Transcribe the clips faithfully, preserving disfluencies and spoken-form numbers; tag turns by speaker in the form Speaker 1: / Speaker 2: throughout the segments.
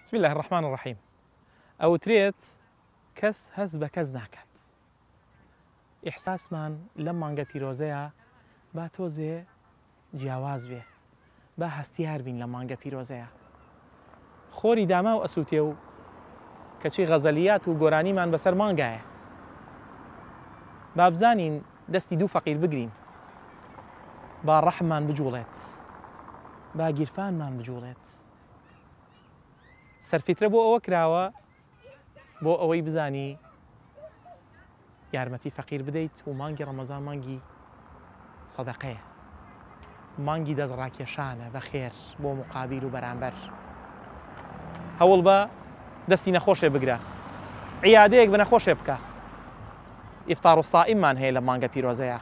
Speaker 1: بسم الله الرحمن الرحيم. ئەو ترێت کەس هەست بە کەس ناکات. ئیحساسمان لەم مانگە پیرۆزەیە با تۆزێ جیاواز بێ، با هەستیار بین لە مانگە پیرۆزەیە. خۆری داما و ئەسووتێ و کەچی غەزەلیات و گۆرانیمان بەسەر مانگایە. با بزانین دەستی دوو فەقیر بگرین، با ڕەحممان بجوڵێت، با گیرفانمان بجوڵێت. سەرفیترە بۆ ئەوە کراوە بۆ ئەوەی بزانی یارمەتی فەقیر بدەیت و مانگی ڕەمەزان مانگی سەدەقەیە، مانگی دەستڕاکێشانە بە خێر بۆ مقابل و بەرامبەر. هەوڵ بە دەستی نەخۆشێ بگرە، عیادەیەک بە نەخۆشێ بکە. ئیفتار و سائیممان هەیە لە مانگە پیرۆزەیە.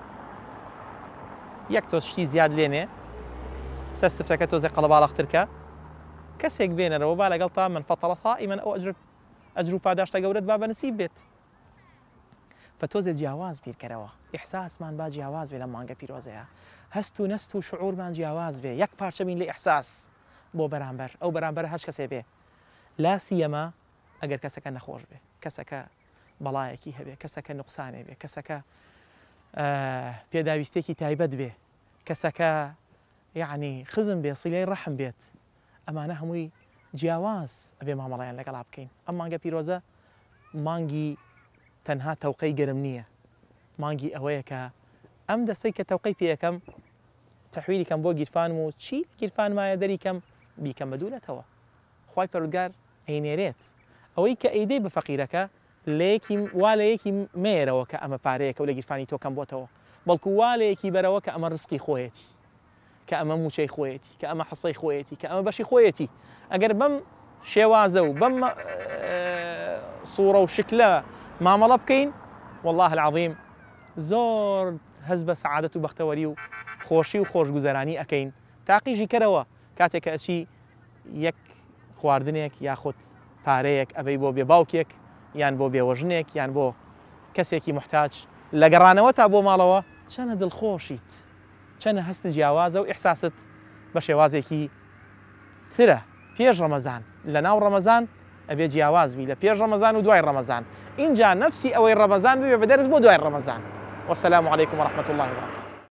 Speaker 1: یەک تۆ شتی زیاد لێنێ، سەر سفرەکە تۆزێ قەڵەباڵەخترکە، کەسێک بێنەرەوە با لەگەڵ تا من فەتەڕە سائیمەن ئەو ئەجر و پاداشتە گەورەت با بەنسیب بێت. فتۆزێ جیاواز بیرکەرەوە. ئیحساسمان با جیاواز بێ لە مانگە پیرۆزەیە. هەست و نەست و شعورمان جیاواز بێ، یەک پارچە بین لە ئیحساس بۆ بەرامبەر. ئەو بەرامبەر هەچ کەسێ بێ، لا سیەما ئەگەر کەسەکە نەخۆش بێ، کەسەکە بەڵایەکی هەبێ، کەسەکە نوقسانێ بێ، کەسەکە پێداویستێکی تایبەت بێ، کەسەکە یعنی خزم بێ، سیلەی ڕەحم بێت. ئەمانە هەمووی جیاواز ئەبێ مامەڵەیان لەگەڵا بکەین. ئەم مانگە پیرۆزە مانگی تەنها تەوقەی گەرم نییە، مانگی ئەوەیە کە ئەم دەستەی کە تەوقەی پێ یەکەم تەحویلی کەم بۆ گیرفانم و چی گیرفانمایە دەریکەم بیکەم بەدوولەتەوە. خوای پەروەردگار ئەینێرێت. ئەوەی کە ئەیدەی بە فەقیرەکە لەیەکی وا لە یەکی مێرەوە کە ئەمە پارەیەکە و لە گیرفانی تۆ کەم بۆتەوە، بەڵکو وا لە یەکی بەرەوە کە ئەمە ڕزقی خۆیەتی، کە ئەمە موچەی خۆیەتی، کە ئەمە حەسەی خۆیەتی، کە ئەمە بەشی خۆیەتی. ئەگەر بەم شێوازە و بەم سوورە و شکلە مامەڵە بکەین، والله العظیم زۆر هەست بە سەعادەت و بەختەوەری و خۆشی و خۆشگوزەرانی ئەکەین. تاقیژی کەرەوە کاتێک کە ئەچی یەک خواردنێک یاخود پارەیەک ئەبەی بۆ بێ باوکێک یان بۆ بێوەژنێک یان بۆ کەسێکی محتاج لە گەڕانەوە تا بۆ ماڵەوە، چەنە دڵخۆشیت، چەنە هەست جیاوازە و ئیحساست بە شێوازێکی ترە. پێش ڕەمەزان لە ناو ڕەمەزان ئەبێ جیاوازبی، لە پێش ڕەمەزان و دوای ڕەمەزان. اینجا نەفسی ئەوەی ڕەمەزان ببێ بەدەرز بۆ دوای ڕەمەزان. وەسەلام عەلەیکم وەڕەحمەتوڵڵاهی وبەرەکاتوه.